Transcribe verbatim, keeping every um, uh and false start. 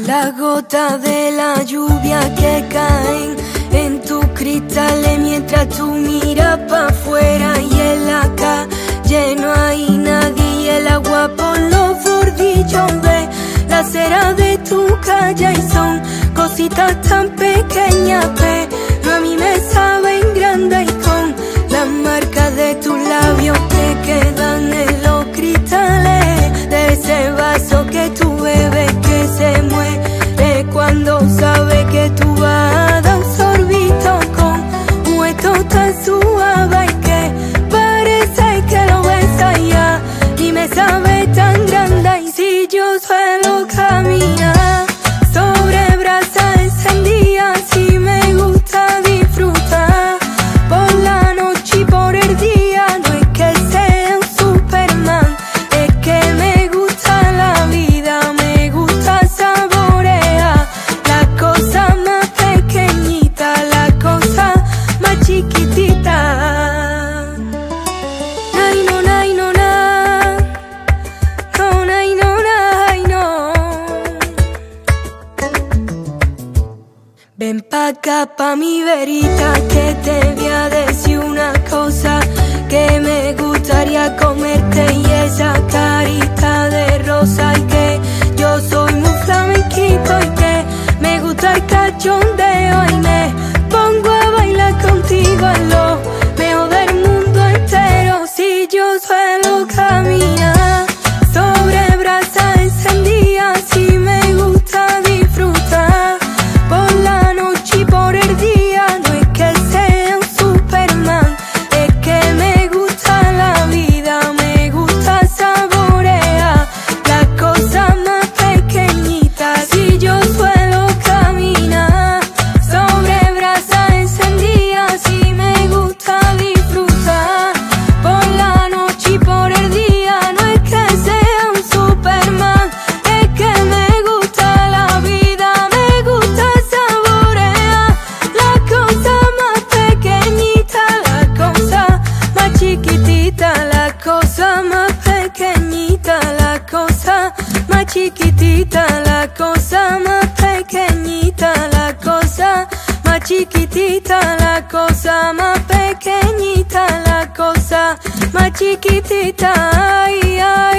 Las gotas de la lluvia que caen en tus cristales mientras tú miras pa' afuera, y en la calle no hay nadie y el agua por los bordillos de la acera de tu calle, y son cositas tan pequeñas pero a mí me saben grande, y con las marcas de tus labios que quedan en los cristales de ese vaso que tú bebes, que se muere cuando sabe que tú vas a dar un sorbito con un hueso tan suave y que parece que lo besas ya, y me sabe tan grande. Y si yo suelo caminar sobre brasas encendidas, si me gusta disfrutar por la noche y por el día, no es que sea un Superman, es que me gusta la vida, me gusta saborear las cosas más pequeñitas, las cosas más chiquititas. Ay, no, ay, no, na. No, ay, no, ay, no. Ven pa' acá, pa' mi verita, que te voy a decir una cosa que me gustaría comerte, y esa carita de rosa, y que yo soy muy flamenquito y que me gusta el cachondeo, y me pongo a bailar contigo en lo mejor del mundo entero. Si yo suelo caminar sobre brasas encendidas, si me gusta disfrutar por la noche y por el día, no es que sea un Superman, es que me gusta la vida, me gusta saborear las cosas más pequeñitas. Si yo suelo caminar sobre brasas encendidas, si me gusta disfrutar por la noche y por el día, no es que sea un Superman, es que me gusta la vida, me gusta saborear las cosas más pequeñitas, las cosas más chiquititas, las cosas más pequeñitas, las cosas más chiquititas, las cosas más pequeñitas, las cosas más chiquititas, las cosas más pequeñitas, las cosas más chiquititas. Ay, ay.